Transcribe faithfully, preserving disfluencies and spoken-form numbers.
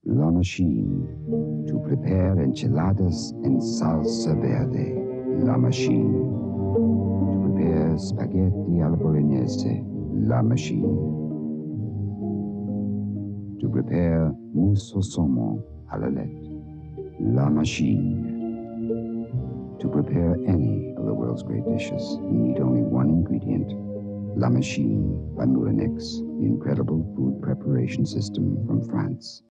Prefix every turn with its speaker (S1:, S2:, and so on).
S1: LaMachine. To prepare enchiladas en salsa verde. LaMachine. To prepare spaghetti alla bolognese. LaMachine. To prepare mousse au saumon à la lettre. LaMachine. To prepare any of the world's great dishes, you need only one ingredient. LaMachine by Moulinex, the incredible food preparation system from France.